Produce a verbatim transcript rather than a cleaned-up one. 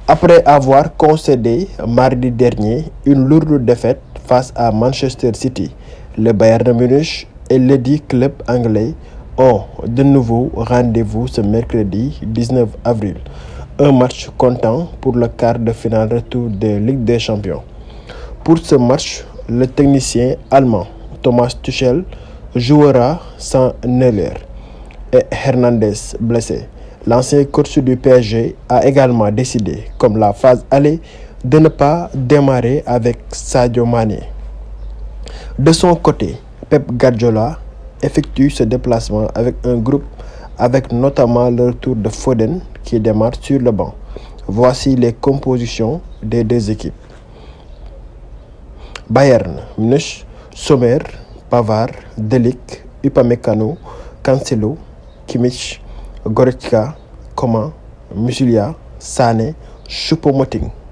Après avoir concédé mardi dernier une lourde défaite face à Manchester City, le Bayern de Munich et ledit club anglais ont de nouveau rendez-vous ce mercredi dix-neuf avril. Un match comptant pour le quart de finale retour de Ligue des Champions. Pour ce match, le technicien allemand Thomas Tuchel jouera sans Neuer et Hernandez blessé. L'ancien coach du P S G a également décidé, comme la phase aller, de ne pas démarrer avec Sadio Mané. De son côté, Pep Guardiola effectue ce déplacement avec un groupe avec notamment le retour de Foden qui démarre sur le banc. Voici les compositions des deux équipes. Bayern Munich, Sommer, Pavard, De Ligt, Upamecano, Cancelo, Kimmich, Goretzka, Coman, Musiala, Sané, Choupo-Moting.